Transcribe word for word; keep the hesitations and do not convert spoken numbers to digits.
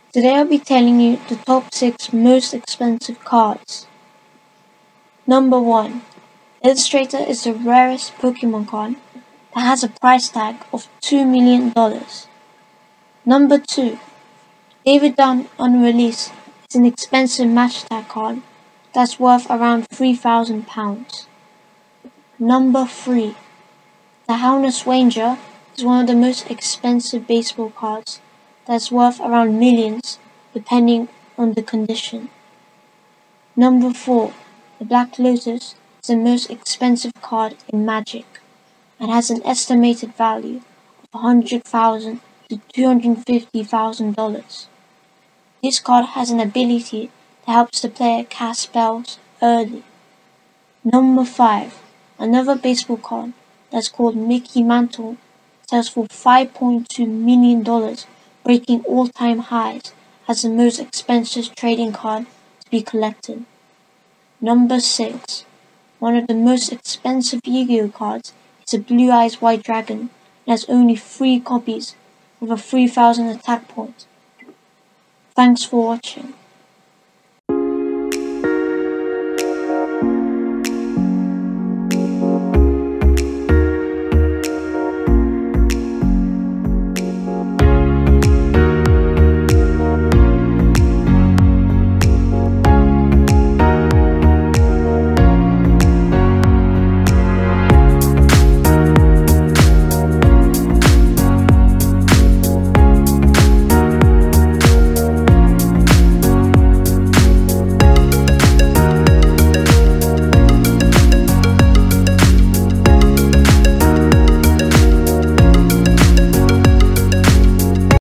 Today I'll be telling you the top six most expensive cards. Number one. Illustrator is the rarest Pokemon card that has a price tag of two million dollars. Number two. David Dunn Unreleased is an expensive match tag card that's worth around three thousand pounds. Number three. The Honus Ranger is one of the most expensive baseball cards that's worth around millions depending on the condition. Number four. The Black Lotus is the most expensive card in Magic and has an estimated value of one hundred thousand dollars to two hundred fifty thousand dollars. This card has an ability that helps the player cast spells early. Number five. Another baseball card that's called Mickey Mantle sells for five point two million dollars, breaking all-time highs as the most expensive trading card to be collected. Number six. One of the most expensive Yu-Gi-Oh cards is a Blue Eyes White Dragon and has only three copies with a three thousand attack point. Thanks for watching.